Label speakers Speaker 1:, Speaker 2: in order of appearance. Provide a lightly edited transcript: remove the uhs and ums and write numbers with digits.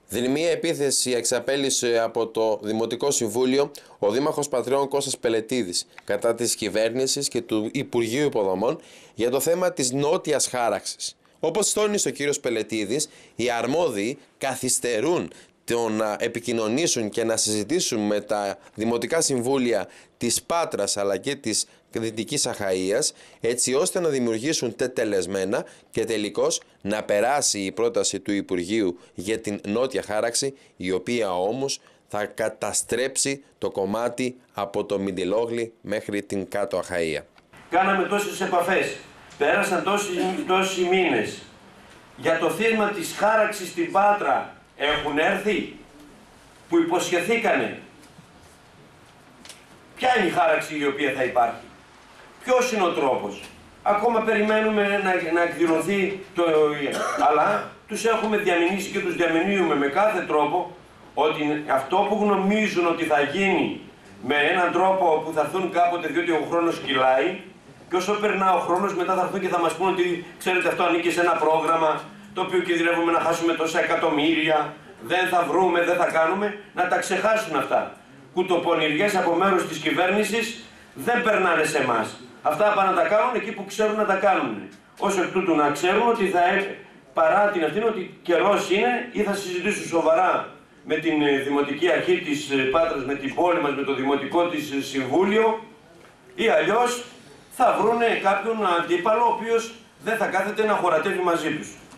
Speaker 1: Δειλινή επίθεση εξαπέλυσε από το Δημοτικό Συμβούλιο ο Δήμαρχος Πατριών Κώστας Πελετίδης κατά της κυβέρνησης και του Υπουργείου Υποδομών για το θέμα της νότιας χάραξης. Όπως τόνισε ο κύριος Πελετίδης, οι αρμόδιοι καθυστερούν το να επικοινωνήσουν και να συζητήσουν με τα Δημοτικά Συμβούλια της Πάτρας αλλά και της Δυτικής Αχαΐας, έτσι ώστε να δημιουργήσουν τετελεσμένα και τελικώς να περάσει η πρόταση του Υπουργείου για την νότια χάραξη, η οποία όμως θα καταστρέψει το κομμάτι από το Μιντιλόγλι μέχρι την Κάτω Αχαΐα.
Speaker 2: Κάναμε τόσες επαφές, πέρασαν τόσοι μήνες. Για το θέμα της χάραξης στην Πάτρα έχουν έρθει, που υποσχεθήκανε. Ποια είναι η χάραξη η οποία θα υπάρχει, ποιος είναι ο τρόπος. Ακόμα περιμένουμε να εκδηλωθεί αλλά τους έχουμε διαμηνήσει και τους διαμηνύουμε με κάθε τρόπο ότι αυτό που νομίζουν ότι θα γίνει με έναν τρόπο που θα έρθουν κάποτε, διότι ο χρόνος κυλάει, και όσο περνά ο χρόνος μετά θα έρθουν και θα μας πούν ότι ξέρετε, αυτό ανήκει σε ένα πρόγραμμα το οποίο κινδυνεύουμε να χάσουμε τόσα εκατομμύρια, δεν θα βρούμε, δεν θα κάνουμε, να τα ξεχάσουν αυτά. Κουτοπονηριές από μέρους της κυβέρνησης δεν περνάνε σε εμάς. Αυτά πάνε να τα κάνουν εκεί που ξέρουν να τα κάνουν. Ως εκ τούτου να ξέρουν ότι παρά την αυτήν ότι καιρός είναι ή θα συζητήσουν σοβαρά με την Δημοτική Αρχή της Πάτρας, με την πόλη μας, με το Δημοτικό της Συμβούλιο, ή αλλιώς θα βρούνε κάποιον αντίπαλο ο οποίος δεν θα κάθεται να χωρατεύει μαζί τους.